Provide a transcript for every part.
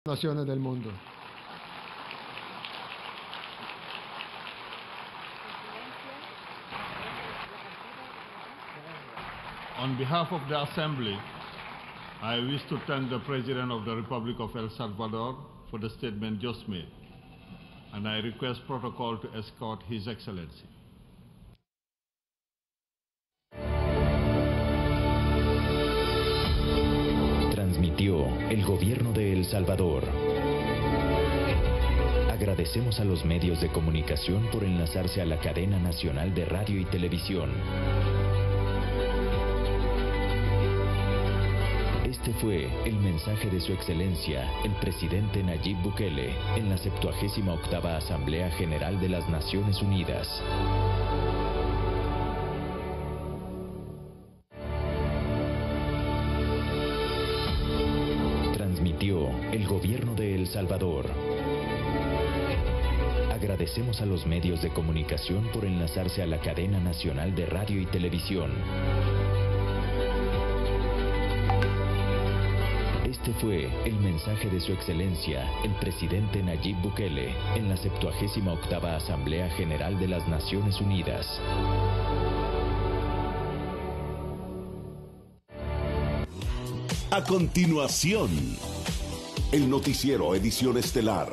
naciones del mundo. On behalf of the Assembly, I wish to thank the President of the Republic of El Salvador for the statement just made, and I request protocol to escort His Excellency. Transmitió el Gobierno de El Salvador. Agradecemos a los medios de comunicación por enlazarse a la cadena nacional de radio y televisión. Este fue el mensaje de Su Excelencia, el presidente Nayib Bukele, en la 78ª Asamblea General de las Naciones Unidas. Transmitió el Gobierno de El Salvador. Agradecemos a los medios de comunicación por enlazarse a la cadena nacional de radio y televisión. Este fue el mensaje de Su Excelencia, el presidente Nayib Bukele, en la 78ª Asamblea General de las Naciones Unidas. A continuación, el noticiero Edición Estelar.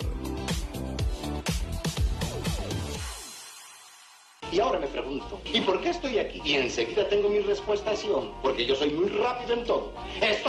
Y ahora me pregunto, ¿y por qué estoy aquí? Y enseguida tengo mi respuesta, porque yo soy muy rápido en todo.